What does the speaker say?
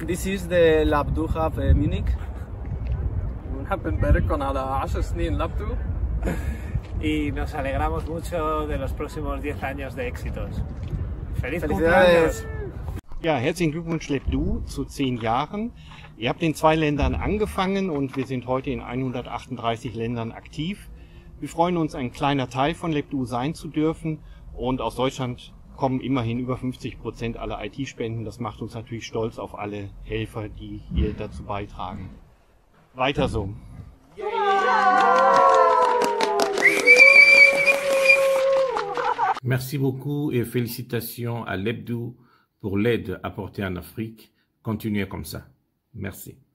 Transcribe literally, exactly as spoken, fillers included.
This is the Labdou Hub uh, Munich. ونحب نبارككم على عشر سنين لابدو. Y nos alegramos mucho de los próximos diez años de éxitos. ¡Feliz Felicidades. cumpleaños! Ja, herzlichen Glückwunsch Lebdou zu zehn Jahren. Ihr habt in zwei Ländern angefangen und wir sind heute in hundertachtunddreißig Ländern aktiv. Wir freuen uns, ein kleiner Teil von Lebdou sein zu dürfen, und aus Deutschland kommen immerhin über fünfzig Prozent aller I T-Spenden. Das macht uns natürlich stolz auf alle Helfer, die hier dazu beitragen. Weiter so. Merci beaucoup et félicitations à Lebdou pour l'aide apportée en Afrique. Continuez comme ça. Merci.